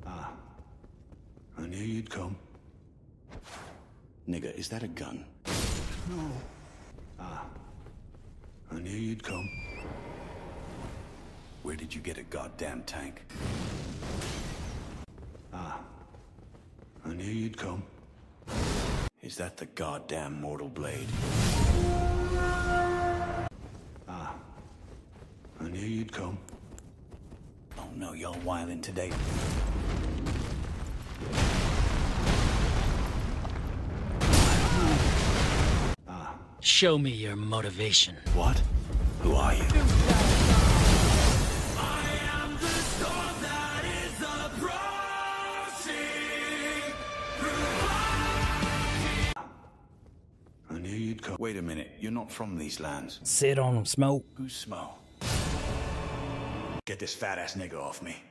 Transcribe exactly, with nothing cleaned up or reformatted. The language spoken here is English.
Ah. I knew you'd come. Nigga, is that a gun? No. Ah. I knew you'd come. Where did you get a goddamn tank? Ah. I knew you'd come. Is that the goddamn mortal blade? Ah. I knew you'd come. Oh no, y'all wildin' today. Ah. Show me your motivation. What? Who are you? I am the storm that is approaching. I knew you'd come. Wait a minute, you're not from these lands. Sit on him, Smoke. Who's Smo? Get this fat ass nigga off me.